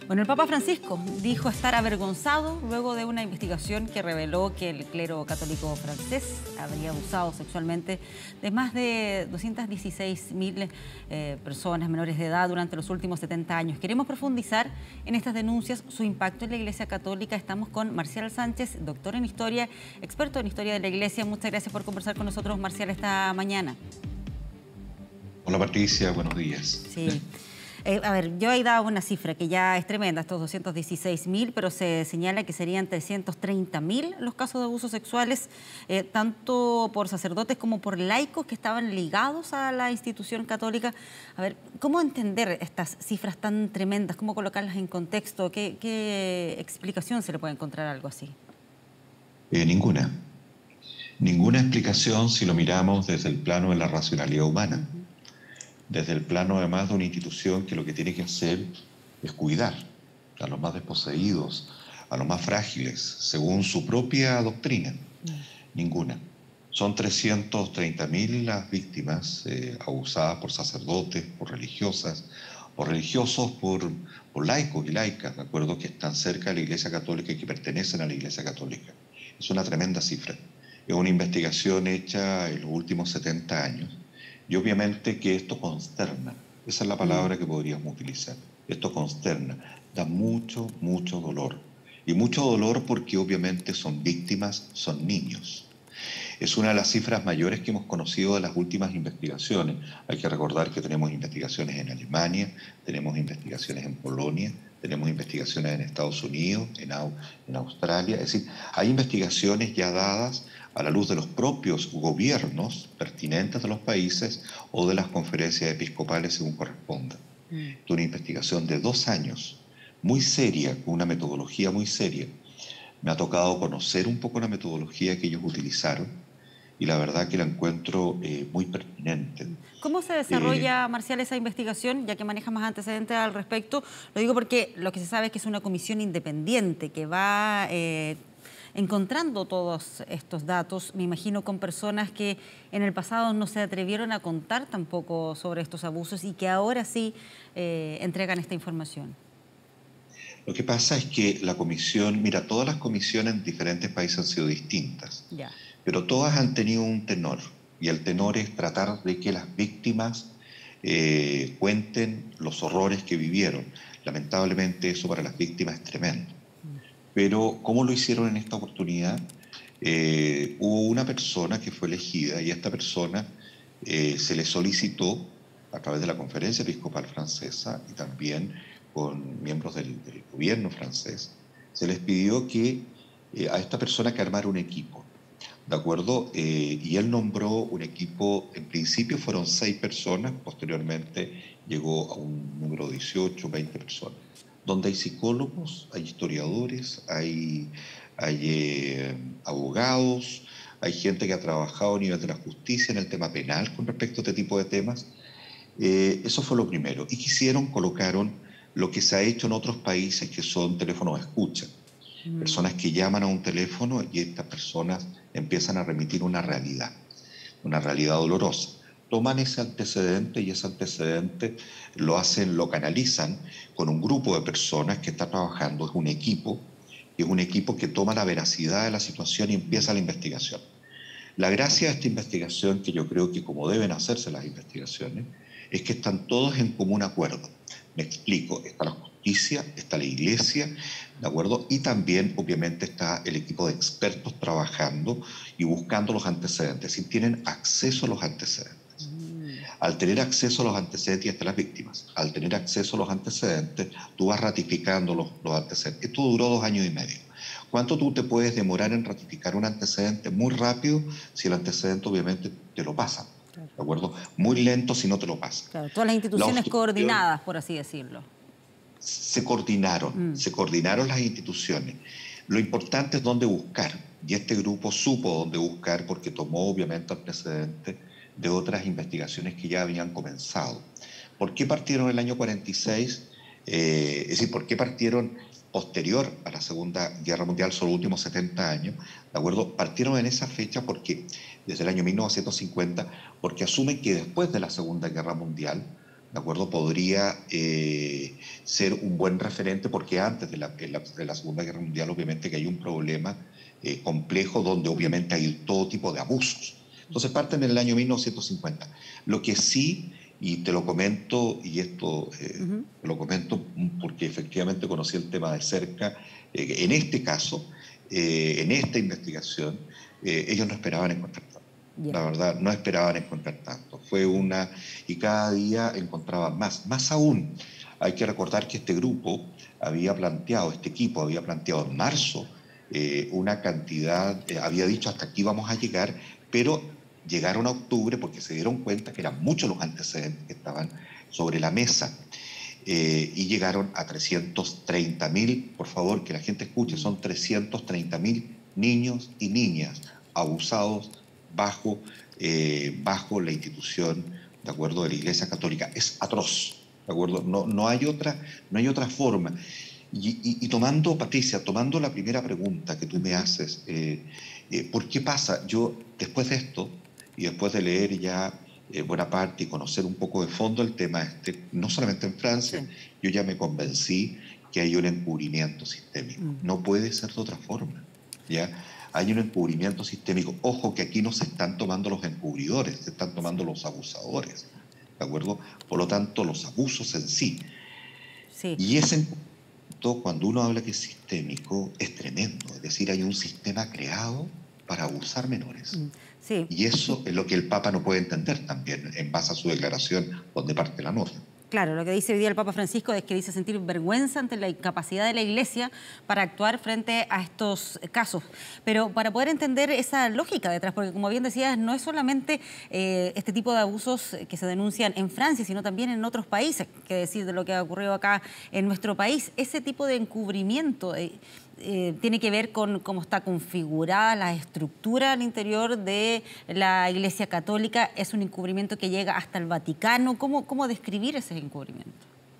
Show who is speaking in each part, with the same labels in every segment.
Speaker 1: Bueno, el Papa Francisco dijo estar avergonzado luego de una investigación que reveló que el clero católico francés habría abusado sexualmente de más de 216.000 personas menores de edad durante los últimos 70 años. Queremos profundizar en estas denuncias, su impacto en la Iglesia Católica. Estamos con Marcial Sánchez, doctor en Historia, experto en Historia de la Iglesia. Muchas gracias por conversar con nosotros, Marcial, esta mañana.
Speaker 2: Hola Patricia, buenos días.
Speaker 1: Sí. A ver, yo he dado una cifra que ya es tremenda, estos 216.000, pero se señala que serían 330.000 los casos de abusos sexuales, tanto por sacerdotes como por laicos que estaban ligados a la institución católica. A ver, ¿cómo entender estas cifras tan tremendas? ¿Cómo colocarlas en contexto? ¿Qué explicación se le puede encontrar a algo así?
Speaker 2: Ninguna. Ninguna explicación si lo miramos desde el plano de la racionalidad humana. Desde el plano además de una institución que lo que tiene que hacer es cuidar a los más desposeídos, a los más frágiles, según su propia doctrina. Ninguna. Son 330.000 las víctimas abusadas por sacerdotes, por religiosas, por religiosos, por laicos y laicas, ¿de acuerdo?, que están cerca de la Iglesia Católica y que pertenecen a la Iglesia Católica. Es una tremenda cifra. Es una investigación hecha en los últimos 70 años. Y obviamente que esto consterna, esa es la palabra que podríamos utilizar, esto consterna, da mucho, mucho dolor. Y mucho dolor porque obviamente son víctimas, son niños. Es una de las cifras mayores que hemos conocido de las últimas investigaciones. Hay que recordar que tenemos investigaciones en Alemania, tenemos investigaciones en Polonia, tenemos investigaciones en Estados Unidos, en Australia. Es decir, hay investigaciones ya dadas a la luz de los propios gobiernos pertinentes de los países o de las conferencias episcopales según corresponda. Es una investigación de 2 años, muy seria, con una metodología muy seria. Me ha tocado conocer un poco la metodología que ellos utilizaron y la verdad que la encuentro muy pertinente.
Speaker 1: ¿Cómo se desarrolla, Marcial, esa investigación, ya que maneja más antecedentes al respecto? Lo digo porque lo que se sabe es que es una comisión independiente que va encontrando todos estos datos, me imagino con personas que en el pasado no se atrevieron a contar tampoco sobre estos abusos y que ahora sí entregan esta información.
Speaker 2: Lo que pasa es que la comisión, mira, todas las comisiones en diferentes países han sido distintas, pero todas han tenido un tenor, y el tenor es tratar de que las víctimas cuenten los horrores que vivieron. Lamentablemente eso para las víctimas es tremendo. Pero ¿cómo lo hicieron en esta oportunidad? Hubo una persona que fue elegida y a esta persona se le solicitó a través de la Conferencia Episcopal Francesa y también con miembros del gobierno francés, se les pidió que a esta persona que armara un equipo, ¿de acuerdo? Y él nombró un equipo, en principio fueron 6 personas, posteriormente llegó a un número de 18, 20 personas, donde hay psicólogos, hay historiadores, hay abogados, hay gente que ha trabajado a nivel de la justicia en el tema penal con respecto a este tipo de temas. Eso fue lo primero. Y colocaron lo que se ha hecho en otros países, que son teléfonos escucha. Personas que llaman a un teléfono y estas personas empiezan a remitir una realidad dolorosa. Toman ese antecedente y ese antecedente lo canalizan con un grupo de personas que está trabajando, es un equipo que toma la veracidad de la situación y empieza la investigación. La gracia de esta investigación, que yo creo que como deben hacerse las investigaciones, es que están todos en común acuerdo. Me explico, está la justicia, está la iglesia, ¿de acuerdo? Y también, obviamente, está el equipo de expertos trabajando y buscando los antecedentes, y tienen acceso a los antecedentes. Al tener acceso a los antecedentes, y hasta las víctimas, al tener acceso a los antecedentes, tú vas ratificando los antecedentes. Esto duró 2 años y medio. ¿Cuánto tú te puedes demorar en ratificar un antecedente? Muy rápido, si el antecedente obviamente te lo pasan. ¿De acuerdo? Muy lento si no te lo pasan.
Speaker 1: Claro, todas las instituciones coordinadas, por así decirlo.
Speaker 2: Se coordinaron las instituciones. Lo importante es dónde buscar, y este grupo supo dónde buscar porque tomó obviamente antecedentes de otras investigaciones que ya habían comenzado. ¿Por qué partieron el año 46? Es decir, ¿por qué partieron posterior a la Segunda Guerra Mundial, son los últimos 70 años? ¿De acuerdo? Partieron en esa fecha porque, desde el año 1950, porque asumen que después de la Segunda Guerra Mundial ¿de acuerdo? Podría ser un buen referente, porque antes de la Segunda Guerra Mundial obviamente que hay un problema complejo donde obviamente hay todo tipo de abusos. Entonces parten en el año 1950. Lo que sí, y te lo comento, y esto te lo comento porque efectivamente conocí el tema de cerca, en este caso, en esta investigación, ellos no esperaban encontrar tanto.
Speaker 1: Yeah.
Speaker 2: La verdad, no esperaban encontrar tanto. Fue una... Y cada día encontraban más. Más aún, hay que recordar que este grupo había planteado, este equipo había planteado en marzo una cantidad, había dicho hasta aquí vamos a llegar, pero llegaron a octubre porque se dieron cuenta que eran muchos los antecedentes que estaban sobre la mesa. Y llegaron a 330.000, por favor, que la gente escuche, son 330.000 niños y niñas abusados bajo la institución, ¿de acuerdo?, de la Iglesia Católica. Es atroz, ¿de acuerdo? No hay otra forma. Y tomando, Patricia, tomando la primera pregunta que tú me haces, ¿por qué pasa? Yo, después de esto, y después de leer ya buena parte y conocer un poco de fondo el tema no solamente en Francia, sí, yo ya me convencí que hay un encubrimiento sistémico. No puede ser de otra forma, ¿ya? Hay un encubrimiento sistémico. Ojo que aquí no se están tomando los encubridores, se están tomando los abusadores, ¿de acuerdo? Por lo tanto, los abusos en sí.
Speaker 1: Sí.
Speaker 2: Y ese encubrimiento, cuando uno habla que es sistémico, es tremendo. Es decir, hay un sistema creado para abusar menores.
Speaker 1: Sí.
Speaker 2: Y eso es lo que el Papa no puede entender también, en base a su declaración, donde parte la nota.
Speaker 1: Claro, lo que dice hoy día el Papa Francisco es que dice sentir vergüenza ante la incapacidad de la Iglesia para actuar frente a estos casos. Pero para poder entender esa lógica detrás, porque como bien decías, no es solamente este tipo de abusos que se denuncian en Francia, sino también en otros países, que decir de lo que ha ocurrido acá en nuestro país. Ese tipo de encubrimiento tiene que ver con cómo está configurada la estructura al interior de la Iglesia Católica. Es un encubrimiento que llega hasta el Vaticano. ¿Cómo describir ese encubrimiento?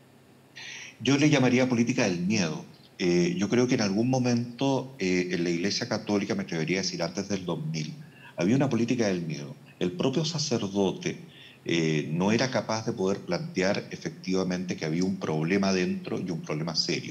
Speaker 2: Yo le llamaría política del miedo. Yo creo que en algún momento en la Iglesia Católica, me atrevería a decir antes del 2000, había una política del miedo. El propio sacerdote no era capaz de poder plantear efectivamente que había un problema dentro y un problema serio.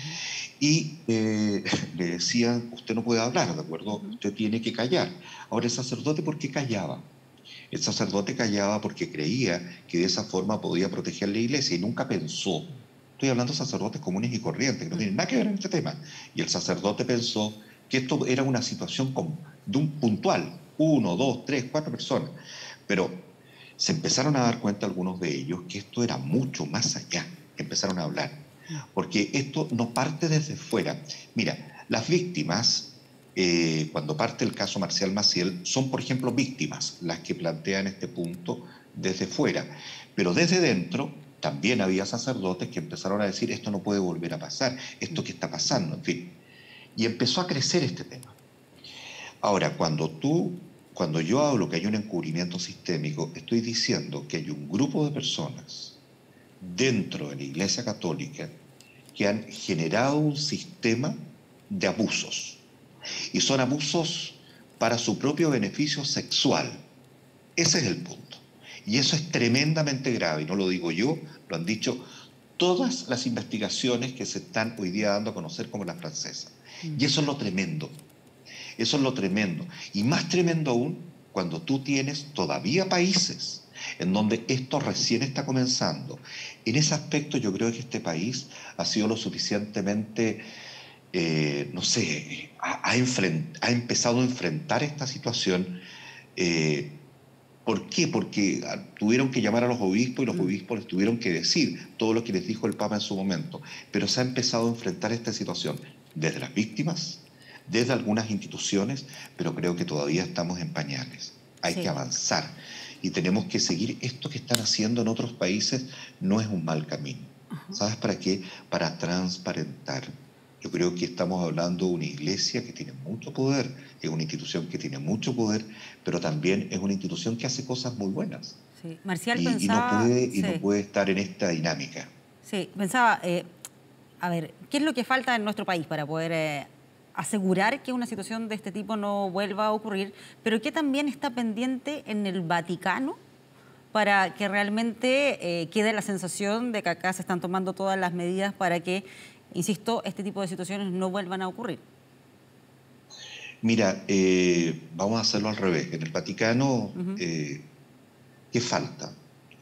Speaker 2: Y le decían, usted no puede hablar, ¿de acuerdo? Usted tiene que callar. Ahora, el sacerdote, ¿por qué callaba? El sacerdote callaba porque creía que de esa forma podía proteger la iglesia y nunca pensó, estoy hablando de sacerdotes comunes y corrientes, que no tienen nada que ver en este tema, y el sacerdote pensó que esto era una situación de un puntual, 1, 2, 3, 4 personas, pero se empezaron a dar cuenta algunos de ellos que esto era mucho más allá, empezaron a hablar, porque esto no parte desde fuera. Mira, las víctimas, cuando parte el caso Marcial Maciel, son, por ejemplo, víctimas las que plantean este punto desde fuera. Pero desde dentro también había sacerdotes que empezaron a decir esto no puede volver a pasar, esto que está pasando, en fin. Y empezó a crecer este tema. Ahora, cuando yo hablo que hay un encubrimiento sistémico, estoy diciendo que hay un grupo de personas dentro de la Iglesia Católica que han generado un sistema de abusos. Y son abusos para su propio beneficio sexual. Ese es el punto. Y eso es tremendamente grave, y no lo digo yo, lo han dicho todas las investigaciones que se están hoy día dando a conocer como la francesa. Y eso es lo tremendo. Eso es lo tremendo. Y más tremendo aún cuando tú tienes todavía países en donde esto recién está comenzando. En ese aspecto yo creo que este país ha sido lo suficientemente... no sé, ha empezado a enfrentar esta situación. ¿Por qué? Porque tuvieron que llamar a los obispos y los obispos les tuvieron que decir todo lo que les dijo el Papa en su momento. Pero se ha empezado a enfrentar esta situación desde las víctimas, desde algunas instituciones, pero creo que todavía estamos en pañales. Hay que avanzar y tenemos que seguir. Esto que están haciendo en otros países no es un mal camino. ¿Sabes para qué? Para transparentar. Yo creo que estamos hablando de una iglesia que tiene mucho poder, es una institución que tiene mucho poder, pero también es una institución que hace cosas muy buenas.
Speaker 1: Sí. Marcial
Speaker 2: Y
Speaker 1: pensaba...
Speaker 2: no puede estar en esta dinámica.
Speaker 1: Sí, pensaba, a ver, ¿qué es lo que falta en nuestro país para poder asegurar que una situación de este tipo no vuelva a ocurrir? Pero ¿qué también está pendiente en el Vaticano para que realmente quede la sensación de que acá se están tomando todas las medidas para que, insisto, este tipo de situaciones no vuelvan a ocurrir?
Speaker 2: Mira, vamos a hacerlo al revés. En el Vaticano,
Speaker 1: Ujú.
Speaker 2: ¿qué falta?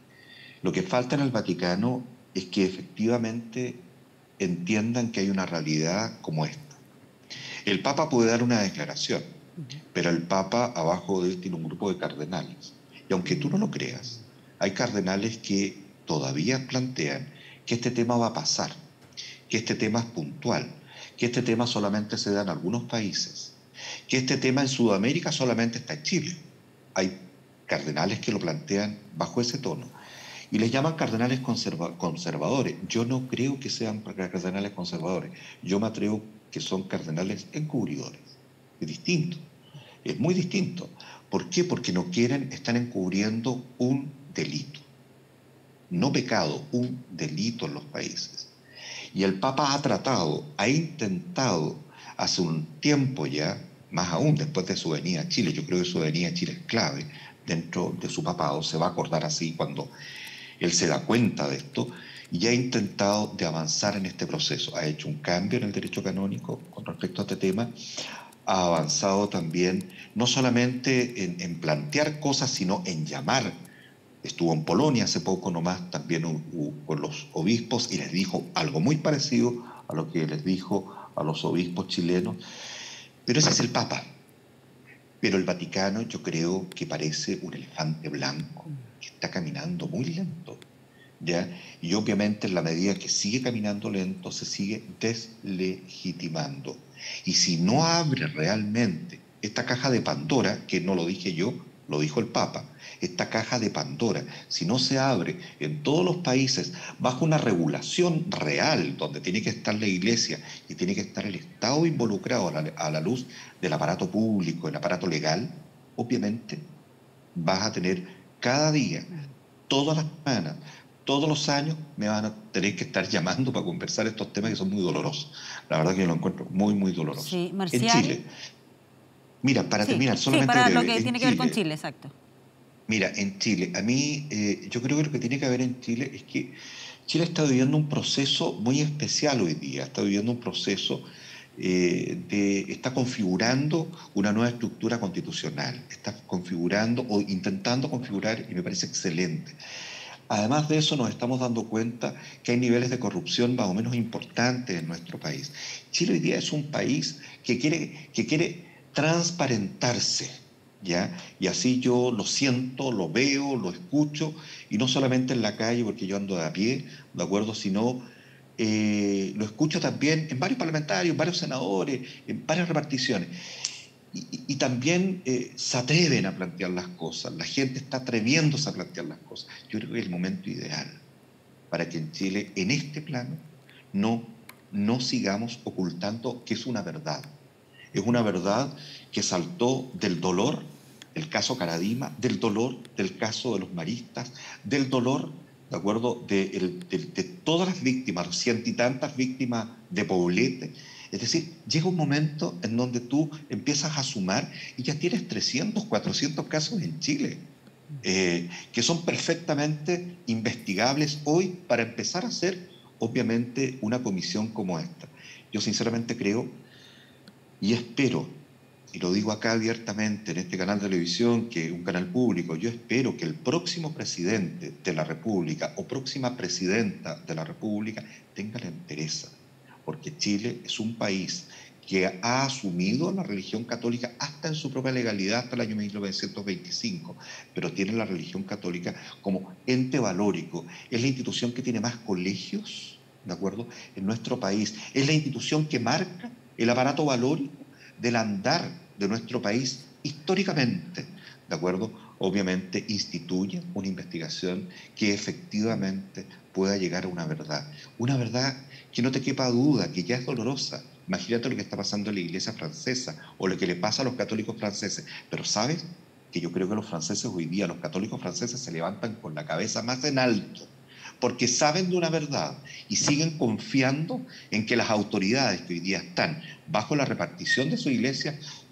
Speaker 2: Lo que falta en el Vaticano es que efectivamente entiendan que hay una realidad como esta. El Papa puede dar una declaración, pero el Papa abajo de él tiene un grupo de cardenales. Y aunque tú no lo creas, hay cardenales que todavía plantean que este tema va a pasar, que este tema es puntual, que este tema solamente se da en algunos países, que este tema en Sudamérica solamente está en Chile. Hay cardenales que lo plantean bajo ese tono y les llaman cardenales conservadores. Yo no creo que sean cardenales conservadores, yo me atrevo que son cardenales encubridores. Es distinto, es muy distinto. ¿Por qué? Porque no quieren, están encubriendo un delito, no pecado, un delito en los países. Y el Papa ha tratado, ha intentado hace un tiempo ya, más aún después de su venida a Chile, yo creo que su venida a Chile es clave dentro de su papado, se va a acordar así cuando él se da cuenta de esto, y ha intentado de avanzar en este proceso. Ha hecho un cambio en el derecho canónico con respecto a este tema, ha avanzado también no solamente en plantear cosas, sino en llamar. Estuvo en Polonia hace poco nomás también con los obispos y les dijo algo muy parecido a lo que les dijo a los obispos chilenos, pero ese es el Papa. Pero el Vaticano yo creo que parece un elefante blanco que está caminando muy lento, ¿ya? Y obviamente en la medida que sigue caminando lento se sigue deslegitimando. Y si no abre realmente esta caja de Pandora, que no lo dije yo, lo dijo el Papa, esta caja de Pandora, si no se abre en todos los países bajo una regulación real, donde tiene que estar la Iglesia y tiene que estar el Estado involucrado a la luz del aparato público, el aparato legal, obviamente vas a tener cada día, todas las semanas, todos los años, me van a tener que estar llamando para conversar estos temas que son muy dolorosos. La verdad que yo lo encuentro muy, muy doloroso.
Speaker 1: Sí,
Speaker 2: En
Speaker 1: Marcial.
Speaker 2: Chile, mira, para
Speaker 1: Sí,
Speaker 2: terminar,
Speaker 1: sí,
Speaker 2: solamente
Speaker 1: para lo
Speaker 2: breve,
Speaker 1: que
Speaker 2: en
Speaker 1: tiene que ver con
Speaker 2: Chile,
Speaker 1: Chile, exacto.
Speaker 2: mira, en Chile, a mí, yo creo que lo que tiene que haber en Chile es que Chile está viviendo un proceso muy especial hoy día, está viviendo un proceso está configurando una nueva estructura constitucional, está configurando o intentando configurar, y me parece excelente. Además de eso, nos estamos dando cuenta que hay niveles de corrupción más o menos importantes en nuestro país. Chile hoy día es un país que quiere transparentarse, ¿ya? Y así yo lo siento, lo veo, lo escucho, y no solamente en la calle, porque yo ando de a pie, ¿de acuerdo? Sino lo escucho también en varios parlamentarios, varios senadores, en varias reparticiones. Y también se atreven a plantear las cosas, la gente está atreviéndose a plantear las cosas. Yo creo que es el momento ideal para que en Chile, en este plano, no, no sigamos ocultando que es una verdad. Es una verdad que saltó del dolor, el caso Caradima, del dolor del caso de los maristas, del dolor, ¿de acuerdo?, de todas las víctimas, los ciento y tantas víctimas de Poblete. Es decir, llega un momento en donde tú empiezas a sumar y ya tienes 300, 400 casos en Chile, que son perfectamente investigables hoy para empezar a hacer, obviamente, una comisión como esta. Yo sinceramente creo y espero, y lo digo acá abiertamente en este canal de televisión, que es un canal público, yo espero que el próximo presidente de la República o próxima presidenta de la República tenga la entereza, porque Chile es un país que ha asumido la religión católica hasta en su propia legalidad hasta el año 1925, pero tiene la religión católica como ente valórico. Es la institución que tiene más colegios, ¿de acuerdo?, en nuestro país. Es la institución que marca el aparato valórico del andar de nuestro país históricamente, ¿de acuerdo? Obviamente instituye una investigación que efectivamente pueda llegar a una verdad que no te quepa duda, que ya es dolorosa. Imagínate lo que está pasando en la iglesia francesa o lo que le pasa a los católicos franceses, pero ¿sabes? Que yo creo que los franceses hoy día, los católicos franceses se levantan con la cabeza más en alto, porque saben de una verdad y siguen confiando en que las autoridades que hoy día están bajo la repartición de su iglesia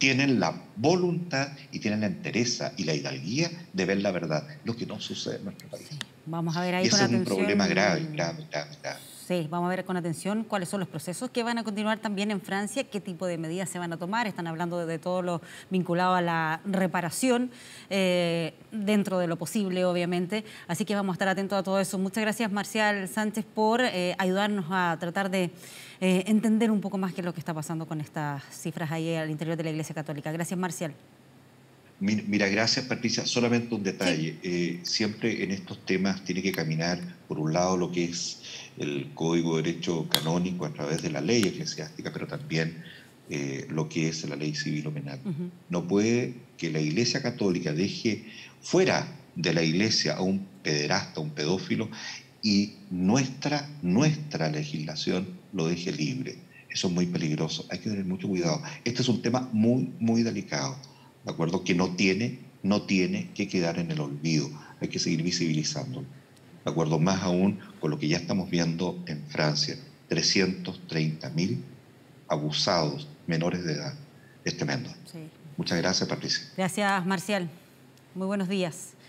Speaker 2: tienen la voluntad y tienen la entereza y la hidalguía de ver la verdad, lo que no sucede en nuestro país.
Speaker 1: Sí. Vamos a ver ahí
Speaker 2: Y
Speaker 1: con
Speaker 2: ese es un
Speaker 1: atención.
Speaker 2: problema grave, grave, grave, grave.
Speaker 1: Sí, vamos a ver con atención cuáles son los procesos que van a continuar también en Francia, qué tipo de medidas se van a tomar. Están hablando de todo lo vinculado a la reparación, dentro de lo posible, obviamente. Así que vamos a estar atentos a todo eso. Muchas gracias, Marcial Sánchez, por ayudarnos a tratar de entender un poco más qué es lo que está pasando con estas cifras ahí al interior de la Iglesia Católica. Gracias, Marcial.
Speaker 2: Mira, gracias Patricia. Solamente un
Speaker 1: Sí.
Speaker 2: detalle. Siempre en estos temas tiene que caminar, por un lado, lo que es el Código de Derecho Canónico a través de la ley eclesiástica, pero también lo que es la ley civil o penal. No puede que la Iglesia Católica deje fuera de la Iglesia a un pederasta, a un pedófilo, y nuestra legislación lo deje libre. Eso es muy peligroso. Hay que tener mucho cuidado. Este es un tema muy, muy delicado. ¿De acuerdo? Que no tiene que quedar en el olvido, hay que seguir visibilizándolo. ¿De acuerdo? Más aún con lo que ya estamos viendo en Francia, 330.000 abusados menores de edad. Es tremendo.
Speaker 1: Sí.
Speaker 2: Muchas gracias, Patricia.
Speaker 1: Gracias, Marcial. Muy buenos días.